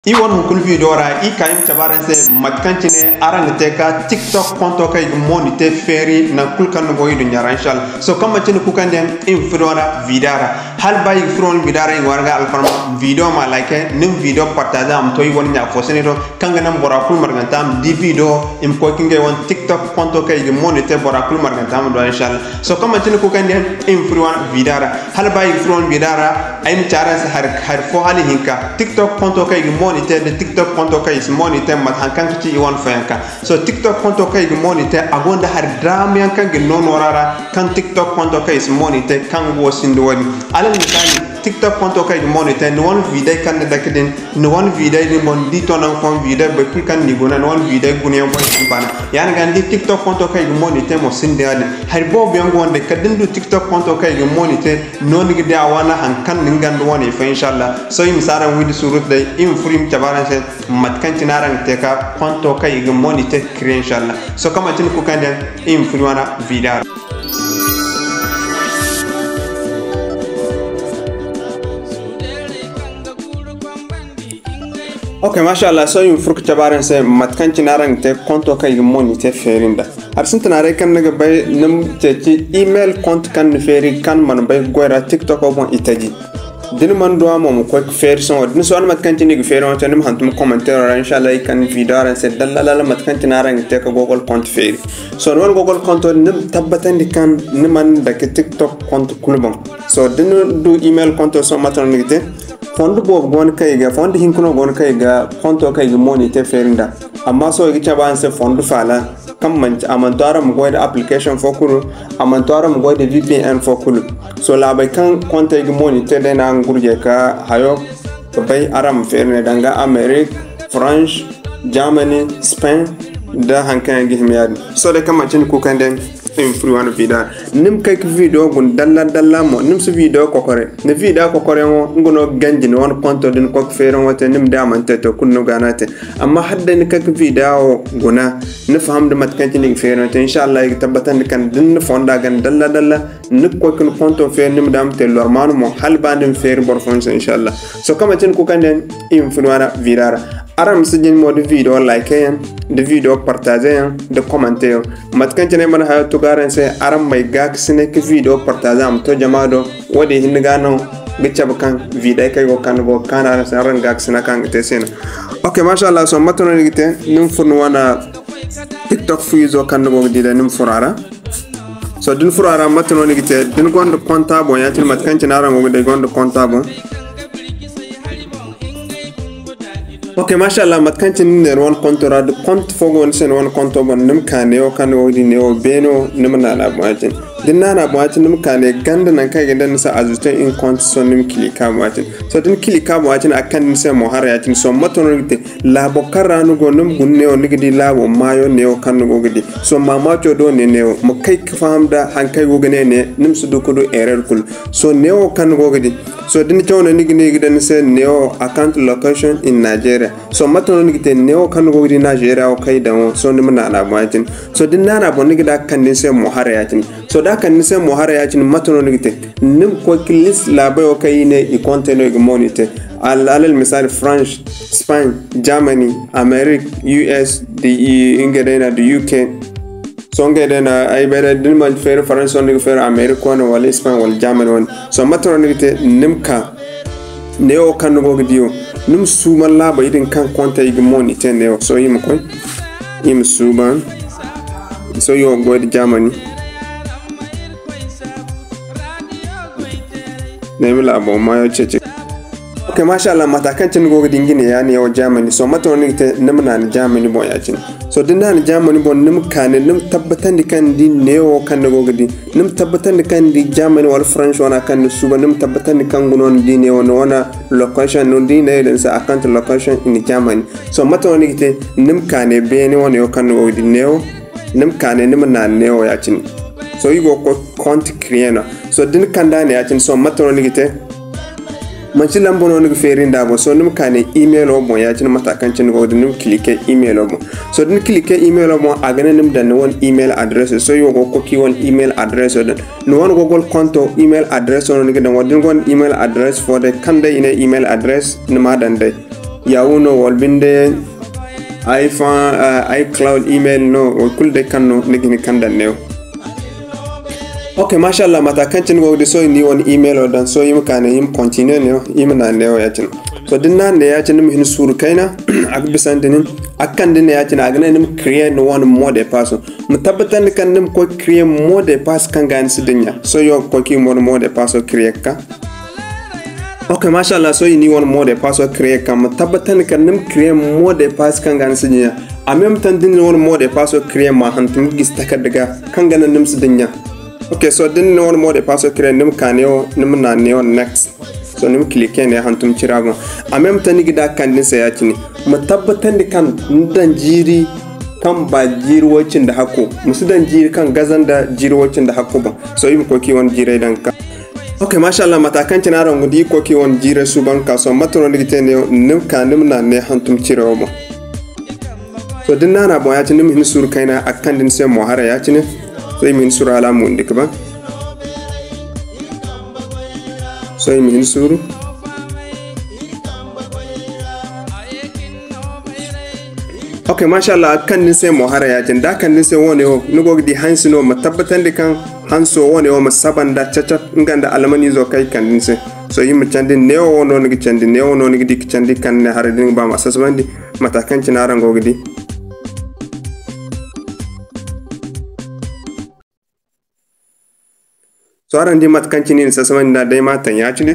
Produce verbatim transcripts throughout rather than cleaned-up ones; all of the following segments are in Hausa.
Iwan kul video ra i kayim tabaran se matkancine arang teka TikTok konto kay monite feri na kul kan boy du nyara inshallah so comme tin ku kandem in fidora vidara hal bay fron vidara i warga al farma video ma like nim video partage am toy won nya fosene do kanga nam bora kul margantam di video im ko kinge won TikTok konto kay monite bora kul margantam do inshallah so comme tin ku kandem in fidora vidara hal bay fron vidara ay chara se har har fo hali hinka TikTok konto kay monitor de TikTok konto kay is monitor mat hankan ci iwan fanka so TikTok konto kay is monitor agonda har dram yan kan non warara kan TikTok konto kay is monitor kan go sindu wadi alal misali TikTok konto kay monitor no one video kan da kidin no one video ni mon di to nan kon video be kul kan ni gona no one video gune mo bana yan gan di TikTok konto kay monitor mo sinde ade har bo be ngonde kadin du TikTok konto kay monitor non gi da wana hankan ningan do woni fa inshallah so im saran widi surut day im furim tabaran se matkan tinarang teka konto kay gi monitor créer inshallah so kama tin ku kanden im furiwana vidar Okay, mashallah, so you furk tabaran se matkan tinarang te konto kay gi monitor ferinda arsin tanare kan naga bay num te ci email compte kan feri kan man bay goira TikTok obon itaji din man do mom ko fer son din so mat kan tini fer on tan hantum commentaire inshallah kan video ran se dalala mat kan tinarang te ko google compte fer so non google compte nim tabatan di kan niman da ke TikTok compte kulubon so din do email compte so matan nigite fond bob gon kay ga fond hinkuno gon kay ga compte kay ga monitor ferinda amma so gi chaban se fond fala kam man amantara mo goide application fokulu amantara mo goide V P N fokulu so la bay kan compte gi monitor de na ngurje ka hayo to bay aram ferne danga America France Germany Spain da hankan gi himyad so de kam tin ku kanden in fruwan vida nim kay video gun dalla dalla mo nim su video ko kore ne video ko kore ngo ngono ganji no won konto din ko feeron wote nim da man teto kunno ganate amma hadda ni kay video guna ne faham de mat kan tin feeron te inshallah tabatan kan din fonda gan dalla dalla ne ko kun konto feer nim dam te lorman mo hal bandum feer bor fon inshallah so kama tin ku kanden in fruwana vidara aram sijin mo de video like en de video partager en de commenter mat kan tin man ha to garan se aram mai gak sine ke video partager am to jamado wodi hinga no gicab kan video kay go kan go kana sa ran gak sina kan te sen okay mashallah so matono ngite nim furnu wana TikTok fuizo kan go dida nim furara so din furara matono ngite din gondo compte bo yatil mat kan tin aram go de gondo compte bo Okay, mashallah, mat kan tin ne ron compte ra de compte fogon sen won compte bon nim kane o kan o di ne o beno nim na na boatin din na na boatin nim kane ganda nan kai gandan sa azuta in compte son nim klika boatin so din klika boatin akan nim se mo har yatin so matono gite la bo karanu go nim gunne o nigidi la bo mayo ne o kan go gidi so mama to do ne ne o mo kai ka famda han kai go gane ne nim su do ko do error kul so ne o kan go gidi so din tawna nigidi gidan se ne o account location in Nigeria so matono ngite neo kan go di Nigeria o kai dawo so nim na na batin so din na na bon ngida kan din se mo hare yatin so da kan din se mo hare yatin matono ngite nim ko kilis la ba o kai ne i container go monitor al al misal France Spain Germany America U S the ingredient the U K so ngedena ay bere din man fer France on fer America on wala Spain wala Germany on so matono ngite nim ka neo kan go gidio num suma laba idin kan konta igi moni tene so yim ko yim suban so yo go di Germany nemi labo mayo cheche okay mashallah mata kan tin go di ngine yani yo Germany so mato ni te namna ni Germany bo ya cin so dinna ni Germany bo nim kan nim tabbatan di kan di neo kan go di nim tabbatan di kan di Germany wal French wana kan suba nim tabbatan di kan gunon di neo no wana location no di ne den sa account location in Germany so mato ni te nim kan be ni wona yo kan go di neo nim kan nim na neo ya cin so you go compte créer so din kan da ne ya cin so mato ni te manchi lambono ni ferinda bo so nim kane email o bon ya tin mata kan tin go nim cliquer email o bon so din cliquer email o bon agane nim dan won email address so yo go copy won email address o no won google konto email address o ni dan won email address for the kande ine email address ni ma dan dai Yahoo no wal binde iPhone uh, iCloud email no wal kul de kan no nigi kan dan new. Okay, mashallah mata kancin go de so ni won email o dan so yim kana yim continue ne yim na ne ya tin so din nan ne ya tin mi hin suru kaina ak bisan din akan din ya tin agna nim create no one mode pass mu tabbatan kan nim ko create mode pass kan gan sidinya so yo ko ki mon mode pass create ka. Okay, mashallah so ni won mode pass create ka mu tabbatan kan nim create mode pass kan gan sidinya a même temps din won mode pass create ma hantum gis takadaga kan gan nim sidinya. Okay, so din no more de passo créer nim kaneo nim na neo next so nim cliquer ne hantum chirago a même temps ni gida kan din saya chini mu tabbatan di kan dan jiri kan ba jiri wacin da hako musu dan jiri kan gazan da jiri wacin da hako ba so yim ko ki won jire dan ka. Okay, mashallah mata kan cina ran gudi ko ki won jire su ban ka so matro ni gite ne nim kan nim na ne hantum chirago ba so din na na bo ya chini min sur kaina akan din sai mo hara ya chini so min sura ala mun dikba so min suru okay, mashallah kan din sai mo hara ya tin da kan din sai wone ho nugo di hansino matabbatan de kan hanso wone ho masabanda chacha nganda alamani zo kai kan din sai so yim chandi neo wono ngi chandi neo wono ngi dik chandi kan ne hara din ba masasbandi mata kan cinaran gogdi. So aran di mat kan cinin sa sama na dai matan ya cine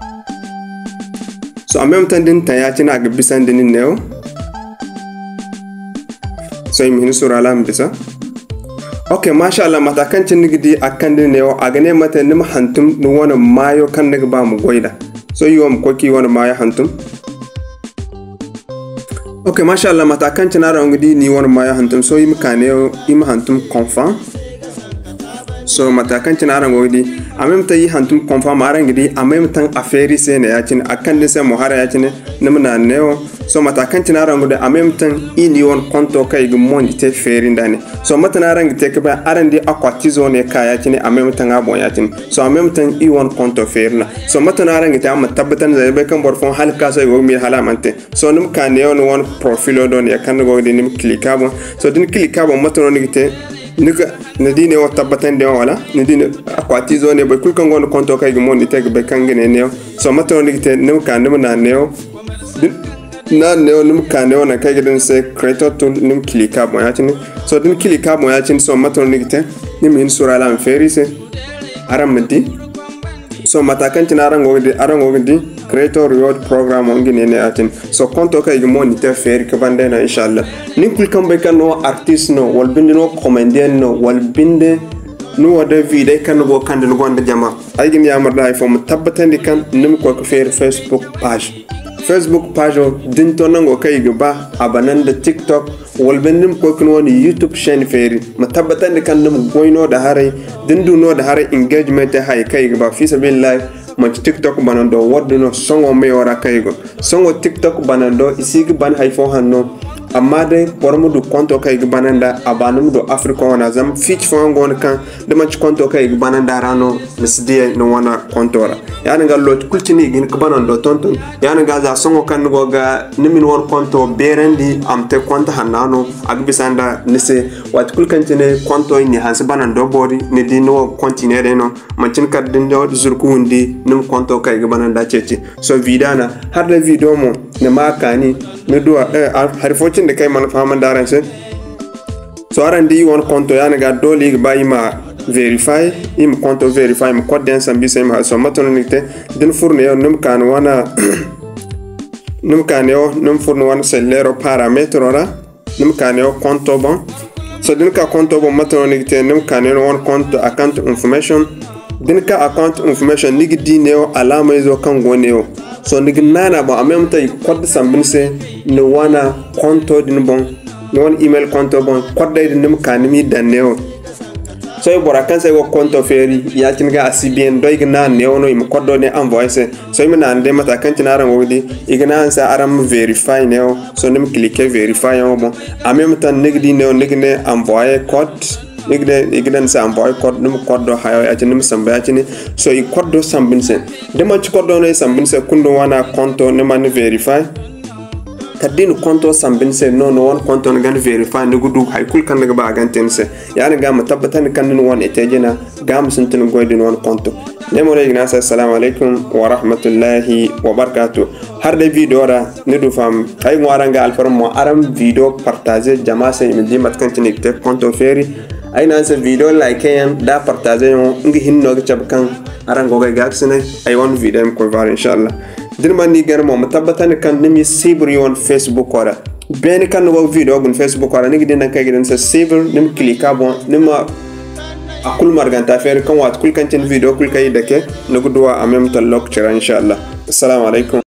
so a même temps din tan ya cina ga bisan din neo so min sura lam bisa. Okay, mashallah mata kan cin gidi akan din neo a gane mata nim hantum ni wona mayo kan daga ba mu goida so yom ko ki wona mayo hantum. Okay, mashallah mata kan cin aran gidi ni wona mayo hantum so yim kaneo yim hantum confirm so matakan cin aran godi a même temps yi hantum confirm aran gidi a même temps affaire sai ne ya cin akan din sai muhara ya cin namna neo so matakan cin aran godi a même temps ini won konto kai gi mon te feri ndane so matana aran gite ka ba aran di akwati zone ka ya cin a même temps abon ya cin so a même temps i won konto ferna so matana aran gite am tabbatan zai be kan borfon hal ka sai go mi halamante so num kan neo no won profilo don ya kan godi nim clickable so din clickable matana gite nika nadine wa tabbatan de wala nadine akwati zone be kulkan gon konto kay gumon ni teg be kangene neo so mato ni te nim kan nim na neo na neo nim kan neo na kay gidan se creator tool nim clicker mo yatini so din clicker mo yatini so mato ni te nim hin sura lam ferise aram medi so mata kan tin aran gogdi aran gogdi creator reward program on gine ne atin so konto kay gumon ni te fer ke bande na inshallah ni kulkan be kan no artist no wal binde no comedian no wal binde no wada video kan go kan no gonda jama ay gin ya marda ay fo tabbatan di kan nim ko ko fer Facebook page Facebook page din to nango kay ba abanan da TikTok wal bendim ko kun woni YouTube chain feri tabbatan di kan nim goyno da hare din du no da hare engagement hay kay ba fi sabilillah ma TikTok banando waddo no songo me wara kaygo songo TikTok banando isigi ban hay fo hanno amma dai bormu du konto kay bananda abanum do Africa wana zam fitch fo ngon kan de ma konto kay bananda rano misdiye no wana kontora yana ga lot kultini gin ko banando tonton yana ga za songo kan go ga nimin won konto berendi amte konto hanano ak bisanda nise wat kulkantine konto ni hans banando body ni di no continuer no mancin kad din do zurku wundi nim konto kay bananda cece so vidana har da video mo ne makani ne do eh har fo de kay man faman daran se so aran di won konto yana ga doli ba ima verify im konto verify im code den sambi sem ha so matonite den fourne yo num kan wana num kan yo num fourne wana sellero parametre ora num kan yo konto bon so den ka konto bon matonite num kan yo won konto account information den ka account information nigi dineo alama izo kan goneo so nigi nana ba en même temps code sambinse ne wana konto din bon ne wan email konto bon code din nim kanimi daneo so e bora kan se go konto feri ya tinga asibien do igna ne ono im code ne envoyer so im na ande mata kan tinara ngodi igna sa aram verify ne so nim cliquer verify on bon en même temps nigi di ne nigi ne envoyer code nigde igdan sa amboy code num code do hayo ya tinum samba ya tini so i code do sambinse de ma ci code do no sambinse kundo wana konto ne man verify tadin konto sambin se no no won konto ngan verify ne gudu hay kul kan daga ba ganten se yani ga matabbatan kan nin won etejena gam suntin goydin won konto ne mo lay nasa assalamu alaikum wa rahmatullahi wa barakatuh har de video ra ne du fam ay ngwaranga alfar mo aram video partager jama se mi di mat kan tin te konto feri ay nan se video like yan da partager yo ngi hinno ga chabkan arango ga gaksene ay won video ko var inshallah dirman ni gar mo matabbatan kan nimi sibri on Facebook ora ben kan no video gun Facebook ora ngi dinan kay gidan sa sibr nim clika bon nima akul marganta fer kan wat kul kan tin video kul kay deke no gudwa amem talok chira inshallah assalamu alaikum